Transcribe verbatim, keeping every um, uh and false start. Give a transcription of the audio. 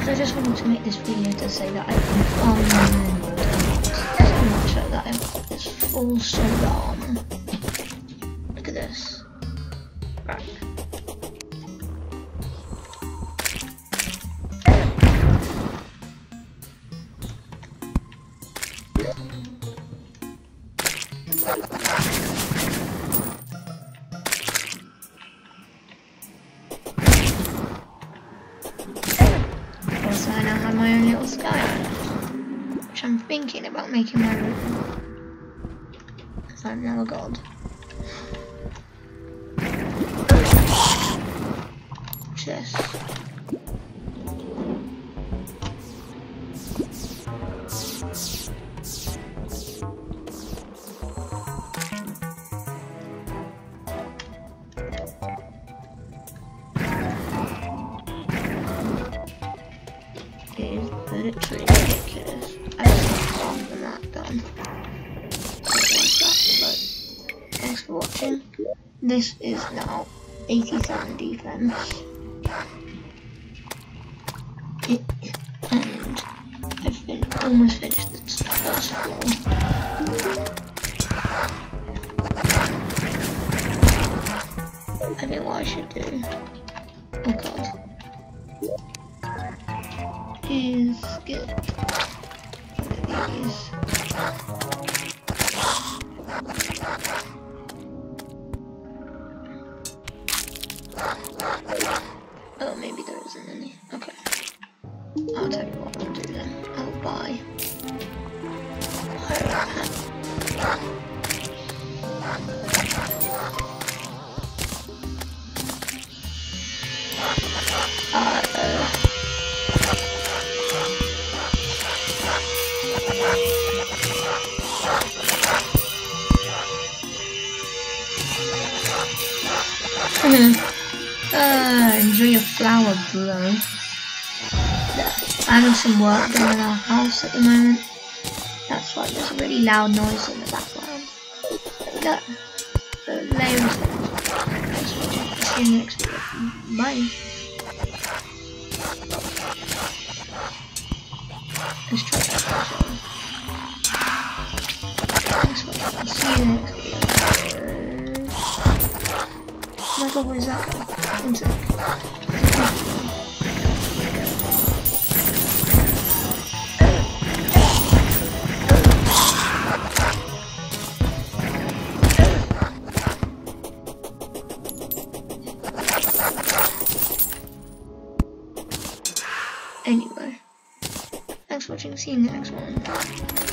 because I just wanted to make this video to say that I've been farming so much so that I've got this full solar armor. Look at this. Right. Also, I now have my own little sky island, which I'm thinking about making my room, because I'm now a god. Watch this. Is literally ridiculous. I just have half the map done. But thanks for watching. This is now eighty-seven defense. It, and I've fin almost finished this first floor. I think what I should do, oh god, is get these. Oh, maybe there isn't any. Okay. I'll tell you what I'll do then. I'll buy. Uh, uh, uh, enjoy your flower, bro. Yeah, I'm having some work done in our house at the moment. That's why there's a really loud noise in the background. There we go. The layer is finished. See you in the next video. Bye. Let's try that. Thanks for watching. See you in the next video. Oh my god, what is that? One sec. Anyway, thanks for watching. See you in the next one.